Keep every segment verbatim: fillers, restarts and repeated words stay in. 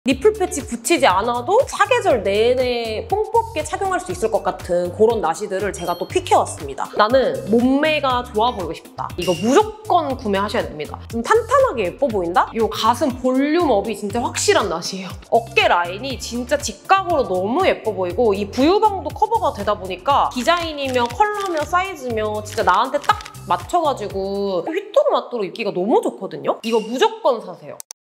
니플 패치 붙이지 않아도 사계절 내내 뽕 뽑게 착용할 수 있을 것 같은 그런 나시들을 제가 또 픽해왔습니다. 나는 몸매가 좋아 보이고 싶다. 이거 무조건 구매하셔야 됩니다. 좀 탄탄하게 예뻐 보인다? 이 가슴 볼륨업이 진짜 확실한 나시예요. 어깨 라인이 진짜 직각으로 너무 예뻐 보이고 이 부유방도 커버가 되다 보니까 디자인이며 컬러며 사이즈며 진짜 나한테 딱 맞춰가지고 휘뚜루마뚜루 입기가 너무 좋거든요? 이거 무조건 사세요.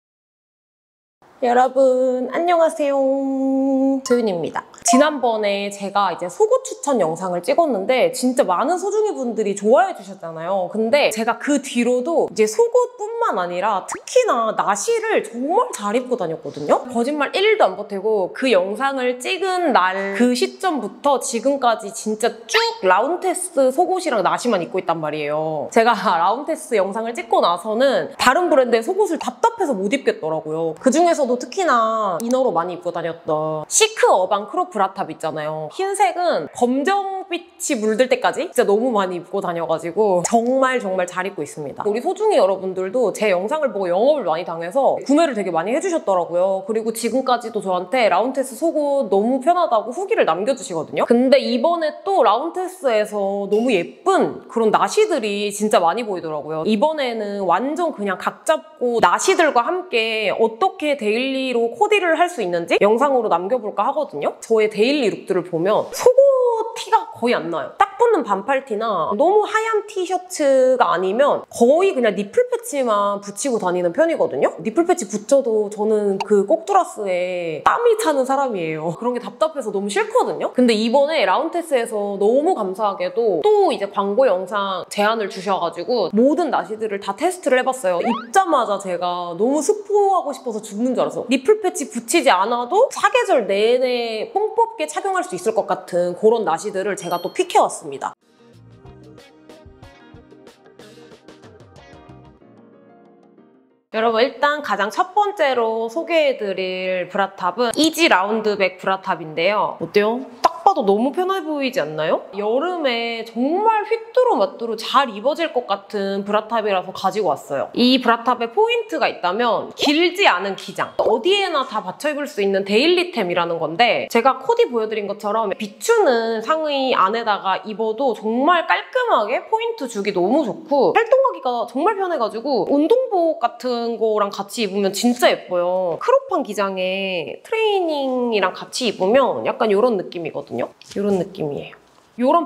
여러분 안녕하세요, 소윤입니다. 지난번에 제가 이제 속옷 추천 영상을 찍었는데 진짜 많은 소중이 분들이 좋아해 주셨잖아요. 근데 제가 그 뒤로도 이제 속옷뿐만 아니라 특히나 나시를 정말 잘 입고 다녔거든요. 거짓말 일도 안 보태고 그 영상을 찍은 날 그 시점부터 지금까지 진짜 쭉 라운테스 속옷이랑 나시만 입고 있단 말이에요. 제가 라운테스 영상을 찍고 나서는 다른 브랜드의 속옷을 답답해서 못 입겠더라고요. 그중에서도 특히나 이너로 많이 입고 다녔던 시크 어반 크롭 브라탑 있잖아요. 흰색은 검정빛이 물들 때까지 진짜 너무 많이 입고 다녀가지고 정말 정말 잘 입고 있습니다. 우리 소중이 여러분들도 제 영상을 보고 영업을 많이 당해서 구매를 되게 많이 해주셨더라고요. 그리고 지금까지도 저한테 라운테스 속옷 너무 편하다고 후기를 남겨주시거든요. 근데 이번에 또 라운테스에서 너무 예쁜 그런 나시들이 진짜 많이 보이더라고요. 이번에는 완전 그냥 각 잡고 나시들과 함께 어떻게 데일리로 코디를 할 수 있는지 영상으로 남겨볼까 하거든요. 저의 데일리 룩들을 보면 속옷 티가 거의 안 나요. 딱 붙는 반팔티나 너무 하얀 티셔츠가 아니면 거의 그냥 니플 패치만 붙이고 다니는 편이거든요. 니플 패치 붙여도 저는 그 꼭두라스에 땀이 차는 사람이에요. 그런 게 답답해서 너무 싫거든요. 근데 이번에 라운테스에서 너무 감사하게도 또 이제 광고 영상 제안을 주셔가지고 모든 나시들을 다 테스트를 해봤어요. 입자마자 제가 너무 스포하고 싶어서 죽는 줄 알았어요. 니플 패치 붙이지 않아도 사계절 내내 뽕 뽑게 착용할 수 있을 것 같은 그런 나시들을 제가 또 픽해왔습니다. 여러분 일단 가장 첫 번째로 소개해드릴 브라탑은 이지 라운드백 브라탑인데요. 어때요? 딱 봐도 너무 편해 보이지 않나요? 여름에 정말 휘뚜루마뚜루 잘 입어질 것 같은 브라탑이라서 가지고 왔어요. 이 브라탑에 포인트가 있다면 길지 않은 기장, 어디에나 다 받쳐 입을 수 있는 데일리템이라는 건데 제가 코디 보여드린 것처럼 비추는 상의 안에다가 입어도 정말 깔끔하게 포인트 주기 너무 좋고 활동하기가 정말 편해가지고 운동복 같은 거랑 같이 입으면 진짜 예뻐요. 크롭한 기장에 트레이닝이랑 같이 입으면 약간 이런 느낌이거든요. 이런 느낌이에요. 이런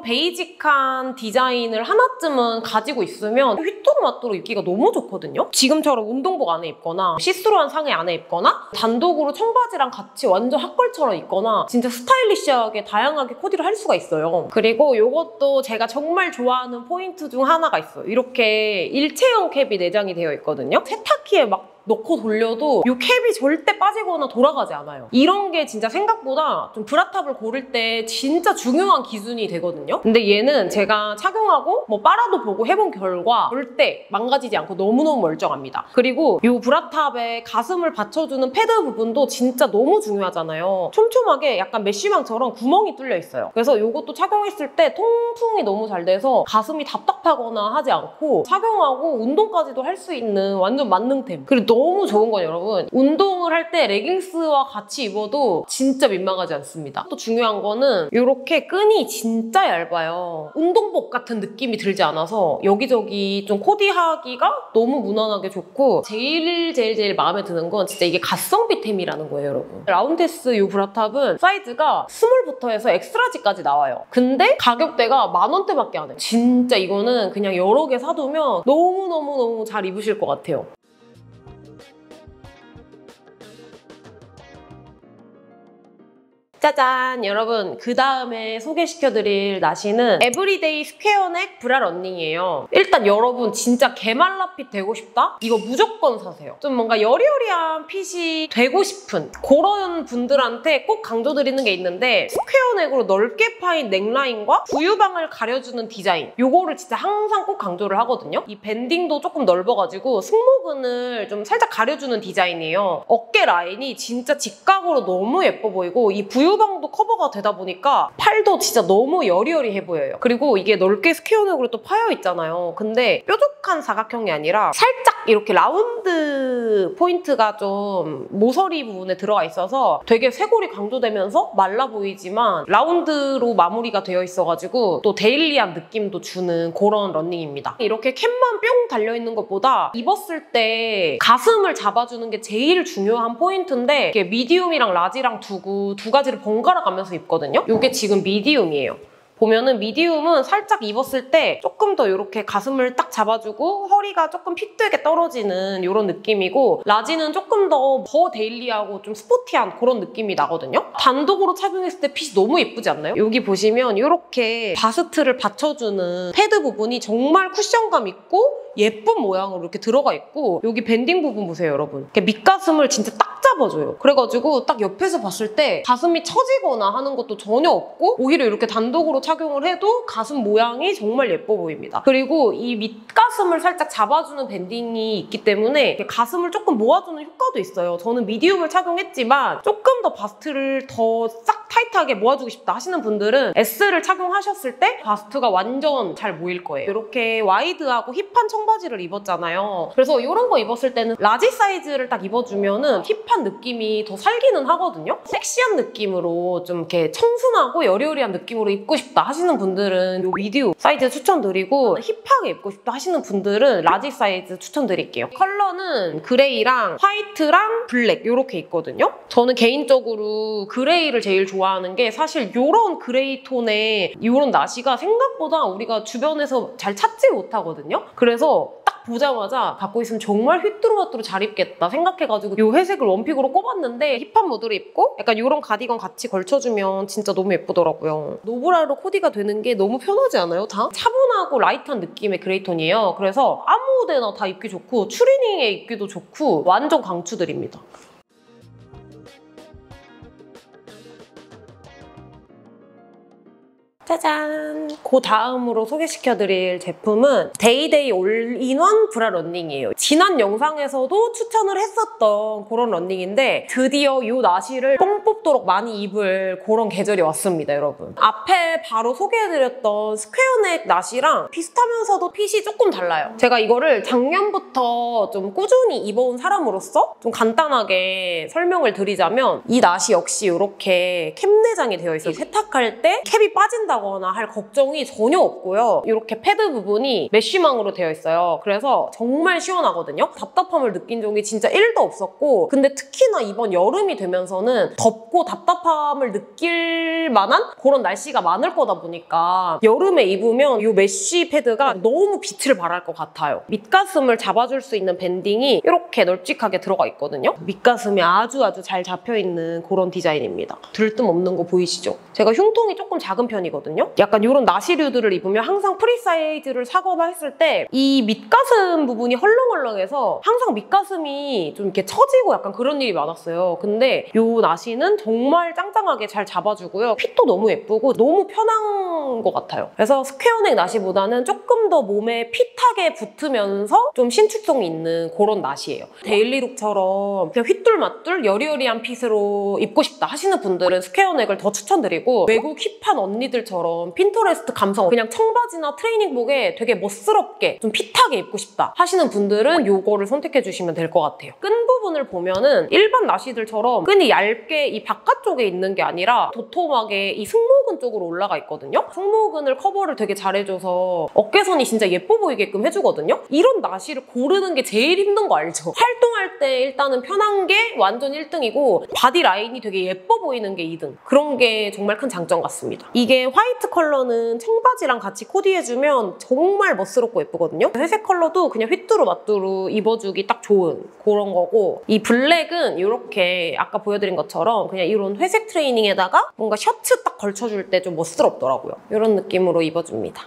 베이직한 디자인을 하나쯤은 가지고 있으면 휘뚜루마뚜루 입기가 너무 좋거든요. 지금처럼 운동복 안에 입거나 시스루한 상의 안에 입거나 단독으로 청바지랑 같이 완전 핫걸처럼 입거나 진짜 스타일리시하게 다양하게 코디를 할 수가 있어요. 그리고 이것도 제가 정말 좋아하는 포인트 중 하나가 있어요. 이렇게 일체형 캡이 내장이 되어 있거든요. 세탁기에 막 넣고 돌려도 이 캡이 절대 빠지거나 돌아가지 않아요. 이런 게 진짜 생각보다 좀 브라탑을 고를 때 진짜 중요한 기준이 되거든요. 근데 얘는 제가 착용하고 뭐 빨아도 보고 해본 결과 절대 망가지지 않고 너무너무 멀쩡합니다. 그리고 이 브라탑에 가슴을 받쳐주는 패드 부분도 진짜 너무 중요하잖아요. 촘촘하게 약간 메쉬망처럼 구멍이 뚫려 있어요. 그래서 이것도 착용했을 때 통풍이 너무 잘 돼서 가슴이 답답하거나 하지 않고 착용하고 운동까지도 할 수 있는 완전 만능템. 그리고 너무 좋은 건 여러분 운동을 할 때 레깅스와 같이 입어도 진짜 민망하지 않습니다. 또 중요한 거는 이렇게 끈이 진짜 얇아요. 운동복 같은 느낌이 들지 않아서 여기저기 좀 코디하기가 너무 무난하게 좋고 제일 제일 제일 마음에 드는 건 진짜 이게 가성비템이라는 거예요, 여러분. 라운테스 이 브라탑은 사이즈가 스몰부터 해서 엑스트라지까지 나와요. 근데 가격대가 만 원대밖에 안 해요. 진짜 이거는 그냥 여러 개 사두면 너무너무너무 잘 입으실 것 같아요. 짜잔! 여러분 그 다음에 소개시켜드릴 나시는 에브리데이 스퀘어넥 브라 러닝이에요. 일단 여러분 진짜 개말라핏 되고 싶다? 이거 무조건 사세요. 좀 뭔가 여리여리한 핏이 되고 싶은 그런 분들한테 꼭 강조드리는 게 있는데 스퀘어넥으로 넓게 파인 넥라인과 부유방을 가려주는 디자인 요거를 진짜 항상 꼭 강조를 하거든요. 이 밴딩도 조금 넓어가지고 승모근을 좀 살짝 가려주는 디자인이에요. 어깨 라인이 진짜 직각으로 너무 예뻐 보이고 이 부유 부유방도 커버가 되다 보니까 팔도 진짜 너무 여리여리해 보여요. 그리고 이게 넓게 스퀘어넥으로 또 파여 있잖아요. 근데 뾰족한 사각형이 아니라 살짝 이렇게 라운드 포인트가 좀 모서리 부분에 들어가 있어서 되게 쇄골이 강조되면서 말라 보이지만 라운드로 마무리가 되어 있어가지고 또 데일리한 느낌도 주는 그런 러닝입니다. 이렇게 캡만 뿅 달려있는 것보다 입었을 때 가슴을 잡아주는 게 제일 중요한 포인트인데 이게 미디움이랑 라지랑 두고 두 가지를 번갈아 가면서 입거든요. 이게 지금 미디움이에요. 보면은 미디움은 살짝 입었을 때 조금 더 이렇게 가슴을 딱 잡아주고 허리가 조금 핏되게 떨어지는 이런 느낌이고 라지는 조금 더, 더 데일리하고 좀 스포티한 그런 느낌이 나거든요. 단독으로 착용했을 때 핏이 너무 예쁘지 않나요? 여기 보시면 이렇게 바스트를 받쳐주는 패드 부분이 정말 쿠션감 있고 예쁜 모양으로 이렇게 들어가 있고 여기 밴딩 부분 보세요, 여러분. 이렇게 밑가슴을 진짜 딱 잡아줘요. 그래가지고 딱 옆에서 봤을 때 가슴이 처지거나 하는 것도 전혀 없고 오히려 이렇게 단독으로 착용을 해도 가슴 모양이 정말 예뻐 보입니다. 그리고 이 밑가슴을 살짝 잡아주는 밴딩이 있기 때문에 가슴을 조금 모아주는 효과도 있어요. 저는 미디움을 착용했지만 조금 더 바스트를 더 싹 타이트하게 모아주고 싶다 하시는 분들은 S를 착용하셨을 때 바스트가 완전 잘 모일 거예요. 이렇게 와이드하고 힙한 청바지를 입었잖아요. 그래서 이런 거 입었을 때는 라지 사이즈를 딱 입어주면은 힙한 느낌이 더 살기는 하거든요. 섹시한 느낌으로 좀 이렇게 청순하고 여리여리한 느낌으로 입고 싶다 하시는 분들은 이 미디움 사이즈 추천드리고 힙하게 입고 싶다 하시는 분들은 라지 사이즈 추천드릴게요. 컬러는 그레이랑 화이트랑 블랙 이렇게 있거든요. 저는 개인적으로 그레이를 제일 좋아하는 게 사실 이런 그레이 톤의 이런 나시가 생각보다 우리가 주변에서 잘 찾지 못하거든요. 그래서 딱 보자마자 갖고 있으면 정말 휘뚜루마뚜루 잘 입겠다 생각해가지고 이 회색을 원픽으로 꼽았는데 힙한 모드로 입고 약간 이런 가디건 같이 걸쳐주면 진짜 너무 예쁘더라고요. 노브라로 코디가 되는 게 너무 편하지 않아요? 다? 차분하고 라이트한 느낌의 그레이 톤이에요. 그래서 아무 데나 다 입기 좋고 추리닝에 입기도 좋고 완전 강추드립니다. 짜잔! 그 다음으로 소개시켜드릴 제품은 데이데이 올인원 브라 러닝이에요. 지난 영상에서도 추천을 했었던 그런 러닝인데 드디어 이 나시를 뽕 뽑도록 많이 입을 그런 계절이 왔습니다, 여러분. 앞에 바로 소개해드렸던 스퀘어넥 나시랑 비슷하면서도 핏이 조금 달라요. 제가 이거를 작년부터 좀 꾸준히 입어온 사람으로서 좀 간단하게 설명을 드리자면 이 나시 역시 이렇게 캡 내장이 되어 있어요. 세탁할 때 캡이 빠진다 거나 할 걱정이 전혀 없고요. 이렇게 패드 부분이 메쉬망으로 되어 있어요. 그래서 정말 시원하거든요. 답답함을 느낀 적이 진짜 일도 없었고 근데 특히나 이번 여름이 되면서는 덥고 답답함을 느낄 만한 그런 날씨가 많을 거다 보니까 여름에 입으면 이 메쉬 패드가 너무 빛을 발할 것 같아요. 밑가슴을 잡아줄 수 있는 밴딩이 이렇게 널찍하게 들어가 있거든요. 밑가슴이 아주 아주 잘 잡혀있는 그런 디자인입니다. 들뜸 없는 거 보이시죠? 제가 흉통이 조금 작은 편이거든요. 약간 이런 나시류들을 입으면 항상 프리 사이즈를 사거나 했을 때 이 밑가슴 부분이 헐렁헐렁해서 항상 밑가슴이 좀 이렇게 처지고 약간 그런 일이 많았어요. 근데 이 나시는 정말 짱짱하게 잘 잡아주고요. 핏도 너무 예쁘고 너무 편한 것 같아요. 그래서 스퀘어넥 나시보다는 조금 더 몸에 핏하게 붙으면서 좀 신축성 있는 그런 나시예요. 데일리룩처럼 그냥 휘뚤마뚤 여리여리한 핏으로 입고 싶다 하시는 분들은 스퀘어넥을 더 추천드리고 외국 힙한 언니들처럼 핀터레스트 감성 그냥 청바지나 트레이닝복에 되게 멋스럽게 좀 핏하게 입고 싶다 하시는 분들은 이거를 선택해 주시면 될 것 같아요. 끈 부분을 보면은 일반 나시들처럼 끈이 얇게 이 바깥쪽에 있는 게 아니라 도톰하게 이 승모근 쪽으로 올라가 있거든요. 승모근을 커버를 되게 잘해줘서 어깨선이 진짜 예뻐 보이게끔 해주거든요. 이런 나시를 고르는 게 제일 힘든 거 알죠? 활동할 때 일단은 편한 게 완전 일 등이고 바디 라인이 되게 예뻐 보이는 게 이 등. 그런 게 정말 큰 장점 같습니다. 이게 화이트 컬러는 청바지랑 같이 코디해주면 정말 멋스럽고 예쁘거든요. 회색 컬러도 그냥 휘뚜루마뚜루 입어주기 딱 좋은 그런 거고 이 블랙은 이렇게 아까 보여드린 것처럼 그냥 이런 회색 트레이닝에다가 뭔가 셔츠 딱 걸쳐줄 때 좀 멋스럽더라고요. 이런 느낌으로 입어줍니다.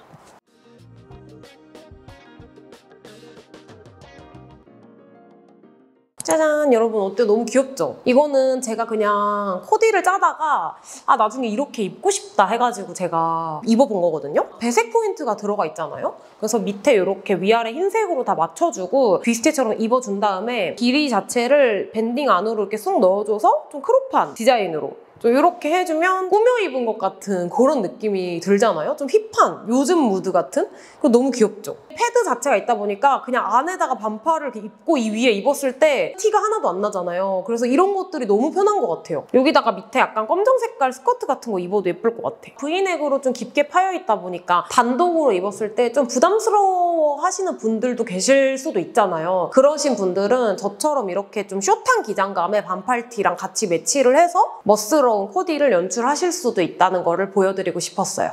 짜잔! 여러분 어때요? 너무 귀엽죠? 이거는 제가 그냥 코디를 짜다가 아 나중에 이렇게 입고 싶다 해가지고 제가 입어본 거거든요? 배색 포인트가 들어가 있잖아요? 그래서 밑에 이렇게 위아래 흰색으로 다 맞춰주고 뷔스트처럼 입어준 다음에 길이 자체를 밴딩 안으로 이렇게 쑥 넣어줘서 좀 크롭한 디자인으로 좀 이렇게 해주면 꾸며 입은 것 같은 그런 느낌이 들잖아요. 좀 힙한 요즘 무드 같은? 그거 너무 귀엽죠? 패드 자체가 있다 보니까 그냥 안에다가 반팔을 이렇게 입고 이 위에 입었을 때 티가 하나도 안 나잖아요. 그래서 이런 것들이 너무 편한 것 같아요. 여기다가 밑에 약간 검정 색깔 스커트 같은 거 입어도 예쁠 것 같아. 브이넥으로 좀 깊게 파여 있다 보니까 단독으로 입었을 때 좀 부담스러워 하시는 분들도 계실 수도 있잖아요. 그러신 분들은 저처럼 이렇게 좀 숏한 기장감에 반팔티랑 같이 매치를 해서 멋스러운 코디를 연출하실 수도 있다는 거를 보여드리고 싶었어요.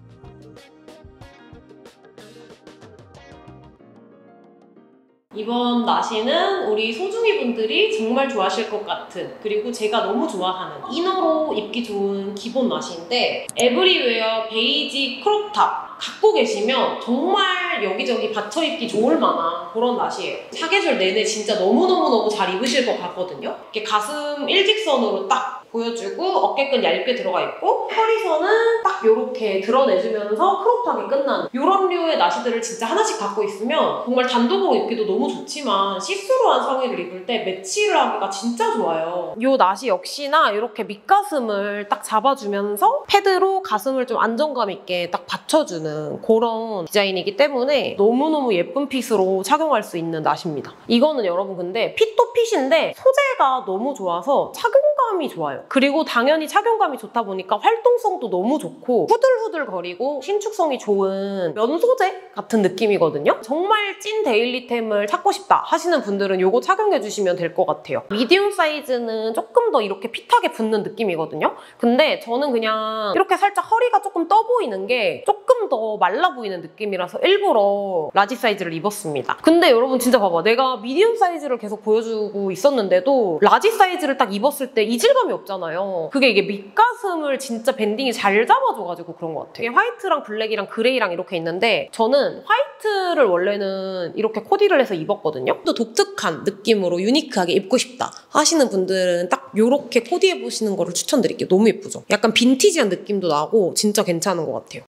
이번 나시는 우리 소중이 분들이 정말 좋아하실 것 같은, 그리고 제가 너무 좋아하는 이너로 입기 좋은 기본 나시인데, 에브리웨어 베이지 크롭탑 갖고 계시면 정말 여기저기 받쳐 입기 좋을 만한 그런 나시예요. 사계절 내내 진짜 너무너무너무 잘 입으실 것 같거든요. 이렇게 가슴 일직선으로 딱 보여주고 어깨끈 얇게 들어가 있고 허리선은 딱 이렇게 드러내주면서 크롭하게 끝나는 이런 류의 나시들을 진짜 하나씩 갖고 있으면 정말 단독으로 입기도 너무 좋지만 시스루한 상의를 입을 때 매치를 하기가 진짜 좋아요. 이 나시 역시나 이렇게 밑가슴을 딱 잡아주면서 패드로 가슴을 좀 안정감 있게 딱 받쳐주는 그런 디자인이기 때문에 너무너무 예쁜 핏으로 착용할 수 있는 나시입니다. 이거는 여러분 근데 핏도 핏인데 소재가 너무 좋아서 착용감이 좋아요. 그리고 당연히 착용감이 좋다 보니까 활동성도 너무 좋고 후들후들거리고 신축성이 좋은 면 소재 같은 느낌이거든요. 정말 찐 데일리템을 찾고 싶다 하시는 분들은 이거 착용해주시면 될 것 같아요. 미디움 사이즈는 조금 더 이렇게 핏하게 붙는 느낌이거든요. 근데 저는 그냥 이렇게 살짝 허리가 조금 떠 보이는 게 조금 더 말라 보이는 느낌이라서 일부러 라지 사이즈를 입었습니다. 근데 여러분 진짜 봐봐. 내가 미디움 사이즈를 계속 보여주고 있었는데도 라지 사이즈를 딱 입었을 때 이질감이 없잖아요. 그게 이게 밑가슴을 진짜 밴딩이 잘 잡아줘가지고 그런 것 같아요. 이게 화이트랑 블랙이랑 그레이랑 이렇게 있는데 저는 화이트를 원래는 이렇게 코디를 해서 입었거든요. 또 독특한 느낌으로 유니크하게 입고 싶다 하시는 분들은 딱 이렇게 코디해보시는 거를 추천드릴게요. 너무 예쁘죠? 약간 빈티지한 느낌도 나고 진짜 괜찮은 것 같아요.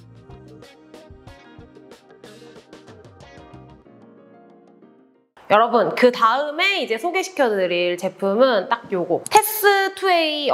여러분 그 다음에 이제 소개시켜드릴 제품은 딱 요거 테스 투웨이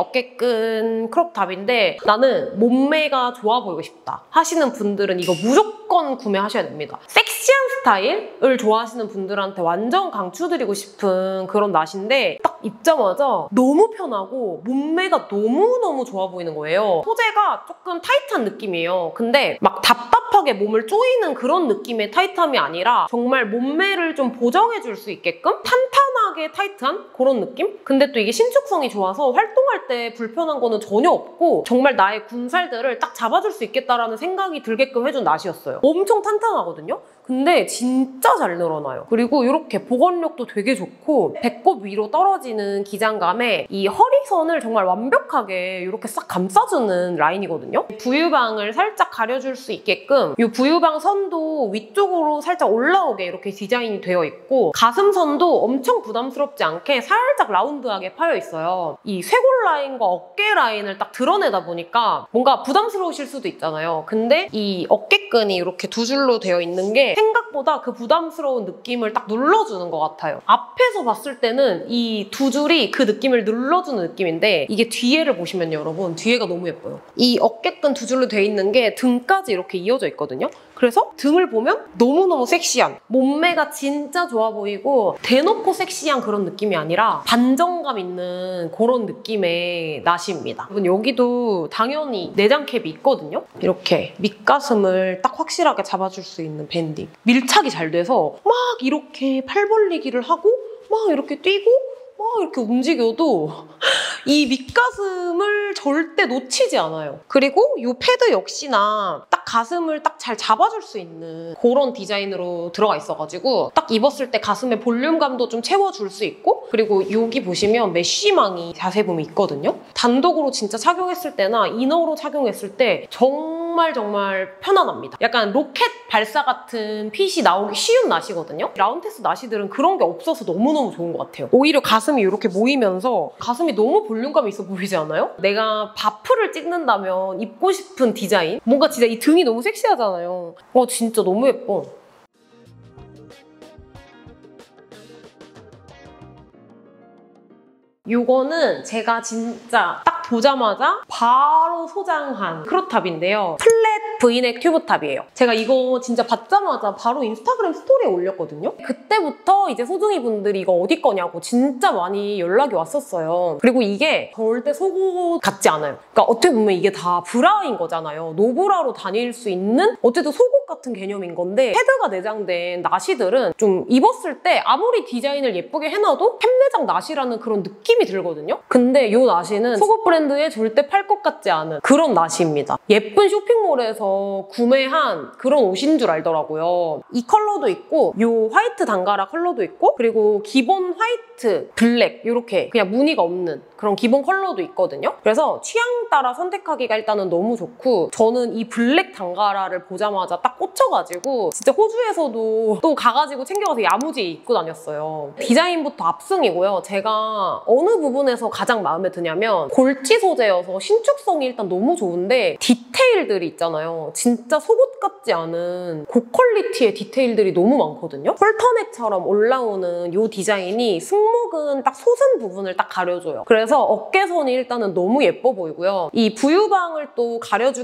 어깨끈 크롭탑인데 나는 몸매가 좋아 보이고 싶다 하시는 분들은 이거 무조건 구매하셔야 됩니다. 섹시한 스타일을 좋아하시는 분들한테 완전 강추드리고 싶은 그런 나시인데 딱 입자마자 너무 편하고 몸매가 너무너무 좋아 보이는 거예요. 소재가 조금 타이트한 느낌이에요. 근데 막 답답하게 몸을 조이는 그런 느낌의 타이트함이 아니라 정말 몸매를 좀 보정해 줄 수 있게끔 탄탄하게 타이트한 그런 느낌? 근데 또 이게 신축성이 좋아서 활동할 때 불편한 거는 전혀 없고 정말 나의 군살들을 딱 잡아줄 수 있겠다라는 생각이 들게끔 해준 나시였어요. 엄청 탄탄하거든요? 근데 진짜 잘 늘어나요. 그리고 이렇게 보건력도 되게 좋고 배꼽 위로 떨어지는 기장감에 이 허리선을 정말 완벽하게 이렇게 싹 감싸주는 라인이거든요. 부유방을 살짝 가려줄 수 있게끔 이 부유방 선도 위쪽으로 살짝 올라오게 이렇게 디자인이 되어 있고 가슴선도 엄청 부담스럽지 않게 살짝 라운드하게 파여 있어요. 이 쇄골 라인과 어깨 라인을 딱 드러내다 보니까 뭔가 부담스러우실 수도 있잖아요. 근데 이 어깨끈이 이렇게 두 줄로 되어 있는 게 생각보다 그 부담스러운 느낌을 딱 눌러주는 것 같아요. 앞에서 봤을 때는 이 두 줄이 그 느낌을 눌러주는 느낌인데 이게 뒤에를 보시면요, 여러분. 뒤에가 너무 예뻐요. 이 어깨끈 두 줄로 되어 있는 게 등까지 이렇게 이어져 있거든요. 그래서 등을 보면 너무너무 섹시한 몸매가 진짜 좋아 보이고 대놓고 섹시한 그런 느낌이 아니라 반정감 있는 그런 느낌의 나시입니다. 여러분 여기도 당연히 내장 캡이 있거든요. 이렇게 밑가슴을 딱 확실하게 잡아줄 수 있는 밴딩. 밀착이 잘 돼서 막 이렇게 팔 벌리기를 하고 막 이렇게 뛰고 막 이렇게 움직여도 이 밑가슴을 절대 놓치지 않아요. 그리고 이 패드 역시나 딱 가슴을 딱 잘 잡아줄 수 있는 그런 디자인으로 들어가 있어가지고 딱 입었을 때 가슴의 볼륨감도 좀 채워줄 수 있고 그리고 여기 보시면 메쉬망이 자세봄이 있거든요. 단독으로 진짜 착용했을 때나 이너로 착용했을 때 정말 정말 편안합니다. 약간 로켓 발사 같은 핏이 나오기 쉬운 나시거든요. 라운테스 나시들은 그런 게 없어서 너무너무 좋은 것 같아요. 오히려 가슴이 이렇게 모이면서 가슴이 너무 볼륨감이 있어 보이지 않아요? 내가 바프를 찍는다면 입고 싶은 디자인? 뭔가 진짜 이 등이 너무 섹시하잖아요. 와 진짜 너무 예뻐. 이거는 제가 진짜 딱 보자마자 바로 소장한 크롭탑인데요. 플랫 브이넥 튜브탑이에요. 제가 이거 진짜 받자마자 바로 인스타그램 스토리에 올렸거든요. 그때부터 이제 소중이 분들이 이거 어디 거냐고 진짜 많이 연락이 왔었어요. 그리고 이게 절대 속옷 같지 않아요. 그러니까 어떻게 보면 이게 다 브라인 거잖아요. 노브라로 다닐 수 있는 어쨌든 속옷 같은 개념인 건데 패드가 내장된 나시들은 좀 입었을 때 아무리 디자인을 예쁘게 해놔도 햄내장 나시라는 그런 느낌이 들거든요. 근데 이 나시는 속옷 브랜드에 절대 팔 것 같지 않은 그런 나시입니다. 예쁜 쇼핑몰에서 구매한 그런 옷인 줄 알더라고요. 이 컬러도 있고 이 화이트 단가라 컬러도 있고 그리고 기본 화이트, 블랙 이렇게 그냥 무늬가 없는 그런 기본 컬러도 있거든요. 그래서 취향 따라 선택하기가 일단은 너무 좋고 저는 이 블랙 단가라를 보자마자 딱 꽂혀가지고 진짜 호주에서도 또 가가지고 챙겨가서 야무지게 입고 다녔어요. 디자인부터 압승이고요. 제가 어느 부분에서 가장 마음에 드냐면 골지 소재여서 신축성이 일단 너무 좋은데 디테일들이 있잖아요. 진짜 속옷 같지 않은 고퀄리티의 디테일들이 너무 많거든요. 홀터넥처럼 올라오는 이 디자인이 승모근 딱 솟은 부분을 딱 가려줘요. 그래서 어깨선이 일단은 너무 예뻐 보이고요. 이 부유방을 또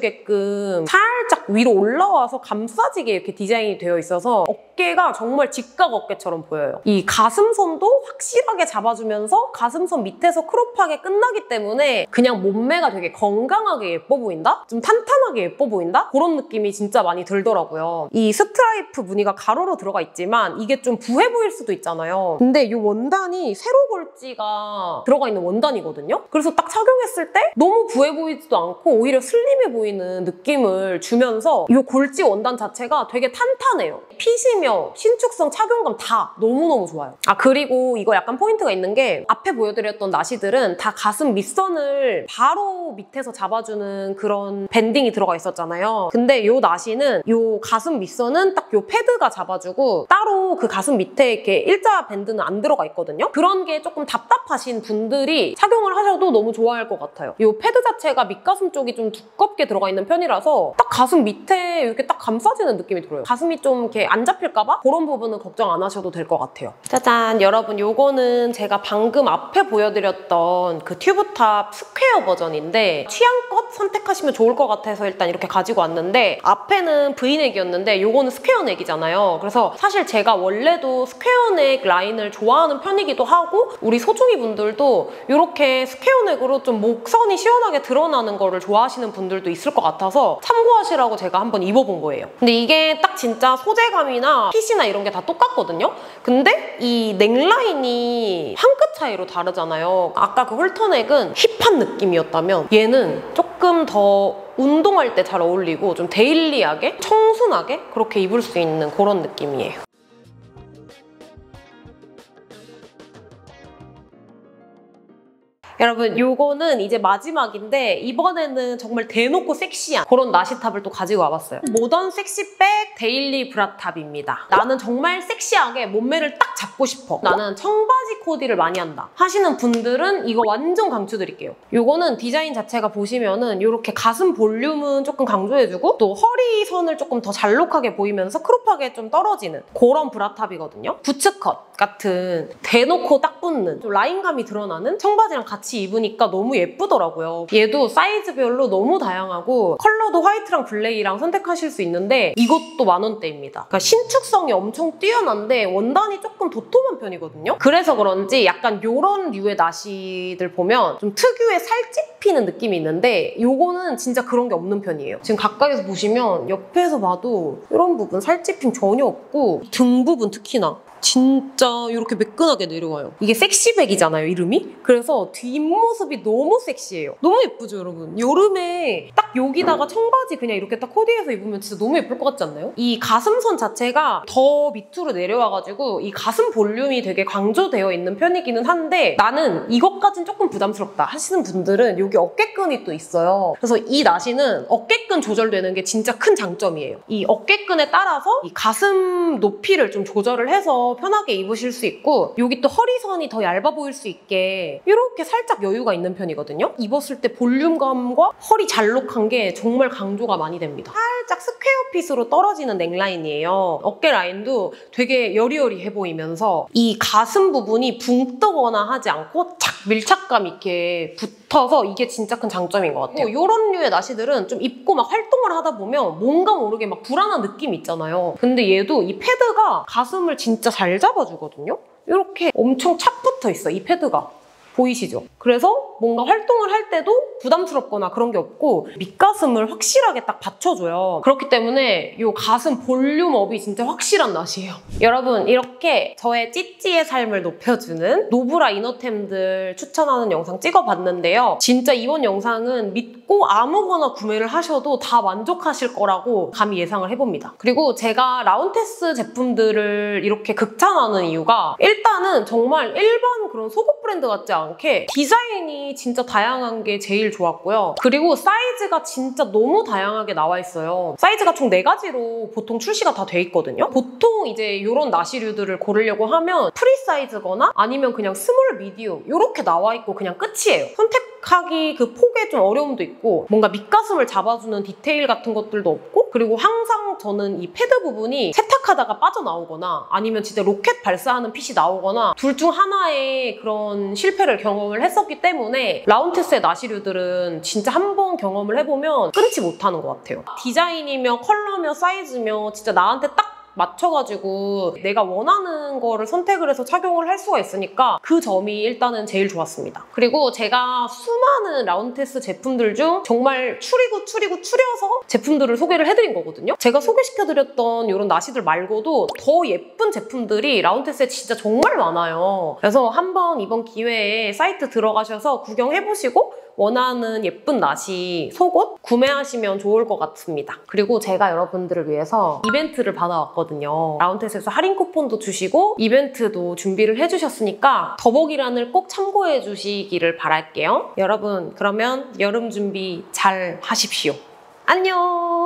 가려주게끔 살짝 위로 올라와서 감싸지게 이렇게 디자인이 되어 있어서 어깨가 정말 직각 어깨처럼 보여요. 이 가슴선도 확실하게 잡아주면서 가슴선 밑에서 크롭하게 끝나기 때문에 그냥 몸매가 되게 건강하게 예뻐 보인다? 좀 탄탄하게 예뻐 보인다? 그런 느낌이 진짜 많이 들더라고요. 이 스트라이프 무늬가 가로로 들어가 있지만 이게 좀 부해 보일 수도 있잖아요. 근데 이 원단이 세로 골지가 들어가 있는 원단이거든요. 그래서 딱 착용했을 때 너무 부해 보이지도 않고 오히려 슬림해 보이는 느낌을 주면서 이 골지 원단 자체가 되게 탄탄해요. 핏이며 신축성, 착용감 다 너무너무 좋아요. 아 그리고 이거 약간 포인트가 있는 게 앞에 보여드렸던 나시들은 다 가슴 밑선을 바로 밑에서 잡아주는 그런 밴딩이 들어가 있었잖아요. 근데 이 나시는 이 가슴 밑선은 딱 이 패드가 잡아주고 따로 그 가슴 밑에 이렇게 일자 밴드는 안 들어가 있거든요. 그런 게 조금 답답하신 분들이 착용을 하셔도 너무 좋아할 것 같아요. 이 패드 자체가 밑가슴 쪽이 좀 두껍게 들어가 있는 편이라서 딱 가슴 밑에 이렇게 딱 감싸지는 느낌이 들어요. 가슴이 좀 이렇게 안 잡힐까 봐? 그런 부분은 걱정 안 하셔도 될 것 같아요. 짜잔! 여러분 요거는 제가 방금 앞에 보여드렸던 그 튜브탑 스퀘어 버전인데 취향껏 선택하시면 좋을 것 같아서 일단 이렇게 가지고 왔는데 앞에는 브이넥이었는데 요거는 스퀘어 넥이잖아요. 그래서 사실 제가 원래도 스퀘어 넥 라인을 좋아하는 편이기도 하고 우리 소중이 분들도 이렇게 스퀘어 넥으로 좀 목선이 시원하게 드러나는 거를 좋아하시는 분들도 있을 것 같아서 참고하시라고 제가 한번 입어본 거예요. 근데 이게 딱 진짜 소재감이나 핏이나 이런 게 다 똑같거든요? 근데 이 넥라인이 한 끗 차이로 다르잖아요. 아까 그 홀터넥은 힙한 느낌이었다면 얘는 조금 더 운동할 때 잘 어울리고 좀 데일리하게, 청순하게 그렇게 입을 수 있는 그런 느낌이에요. 여러분 요거는 이제 마지막인데 이번에는 정말 대놓고 섹시한 그런 나시탑을 또 가지고 와봤어요. 모던 섹시백 데일리 브라탑입니다. 나는 정말 섹시하게 몸매를 딱 잡고 싶어. 나는 청바지 코디를 많이 한다 하시는 분들은 이거 완전 강추드릴게요. 요거는 디자인 자체가 보시면은 이렇게 가슴 볼륨은 조금 강조해주고 또 허리선을 조금 더 잘록하게 보이면서 크롭하게 좀 떨어지는 그런 브라탑이거든요. 부츠컷 같은 대놓고 딱 붙는 좀 라인감이 드러나는 청바지랑 같이 입으니까 너무 예쁘더라고요. 얘도 사이즈별로 너무 다양하고 컬러도 화이트랑 블랙이랑 선택하실 수 있는데 이것도 만 원대입니다. 그러니까 신축성이 엄청 뛰어난데 원단이 조금 도톰한 편이거든요. 그래서 그런지 약간 이런 류의 나시들 보면 좀 특유의 살찝히는 느낌이 있는데 이거는 진짜 그런 게 없는 편이에요. 지금 가까이서 보시면 옆에서 봐도 이런 부분 살찝힘 전혀 없고 등 부분 특히나 진짜 이렇게 매끈하게 내려와요. 이게 섹시백이잖아요, 이름이? 그래서 뒷모습이 너무 섹시해요. 너무 예쁘죠, 여러분? 여름에 딱 여기다가 청바지 그냥 이렇게 딱 코디해서 입으면 진짜 너무 예쁠 것 같지 않나요? 이 가슴선 자체가 더 밑으로 내려와가지고 이 가슴 볼륨이 되게 강조되어 있는 편이기는 한데 나는 이것까진 조금 부담스럽다 하시는 분들은 여기 어깨끈이 또 있어요. 그래서 이 나시는 어깨끈 조절되는 게 진짜 큰 장점이에요. 이 어깨끈에 따라서 이 가슴 높이를 좀 조절을 해서 더 편하게 입으실 수 있고 여기 또 허리선이 더 얇아 보일 수 있게 이렇게 살짝 여유가 있는 편이거든요. 입었을 때 볼륨감과 허리 잘록한 게 정말 강조가 많이 됩니다. 살짝 스퀘어 핏으로 떨어지는 넥라인이에요. 어깨 라인도 되게 여리여리해 보이면서 이 가슴 부분이 붕 뜨거나 하지 않고 착 밀착감 있게 붙어서 이게 진짜 큰 장점인 것 같아요. 이런 류의 나시들은 좀 입고 막 활동을 하다 보면 뭔가 모르게 막 불안한 느낌 있잖아요. 근데 얘도 이 패드가 가슴을 진짜 잘 잡아주거든요. 이렇게 엄청 착 붙어 있어, 이 패드가. 보이시죠? 그래서 뭔가 활동을 할 때도 부담스럽거나 그런 게 없고 밑가슴을 확실하게 딱 받쳐줘요. 그렇기 때문에 이 가슴 볼륨업이 진짜 확실한 나시예요. 여러분, 이렇게 저의 찌찌의 삶을 높여주는 노브라 이너템들 추천하는 영상 찍어봤는데요. 진짜 이번 영상은 믿고 아무거나 구매를 하셔도 다 만족하실 거라고 감히 예상을 해봅니다. 그리고 제가 라운테스 제품들을 이렇게 극찬하는 이유가 일단은 정말 일반 그런 속옷 브랜드 같지 않아요. 않게 디자인이 진짜 다양한 게 제일 좋았고요. 그리고 사이즈가 진짜 너무 다양하게 나와 있어요. 사이즈가 총 네 가지로 보통 출시가 다 돼 있거든요. 보통 이제 이런 나시류들을 고르려고 하면 프리 사이즈거나 아니면 그냥 스몰, 미디움 이렇게 나와 있고 그냥 끝이에요. 선택하기 그 폭에 좀 어려움도 있고 뭔가 밑가슴을 잡아주는 디테일 같은 것들도 없고 그리고 항상 저는 이 패드 부분이 세탁하다가 빠져나오거나 아니면 진짜 로켓 발사하는 핏이 나오거나 둘 중 하나의 그런 실패를 경험을 했었기 때문에 라운테스의 나시류들은 진짜 한 번 경험을 해보면 끊지 못하는 것 같아요. 디자인이며 컬러며 사이즈며 진짜 나한테 딱 맞춰가지고 내가 원하는 거를 선택을 해서 착용을 할 수가 있으니까 그 점이 일단은 제일 좋았습니다. 그리고 제가 수많은 라운테스 제품들 중 정말 추리고 추리고 추려서 제품들을 소개를 해드린 거거든요. 제가 소개시켜드렸던 이런 나시들 말고도 더 예쁜 제품들이 라운테스에 진짜 정말 많아요. 그래서 한번 이번 기회에 사이트 들어가셔서 구경해보시고 원하는 예쁜 나시 속옷 구매하시면 좋을 것 같습니다. 그리고 제가 여러분들을 위해서 이벤트를 받아왔거든요. 라운테스에서 할인 쿠폰도 주시고 이벤트도 준비를 해주셨으니까 더보기란을 꼭 참고해 주시기를 바랄게요. 여러분, 그러면 여름 준비 잘 하십시오. 안녕!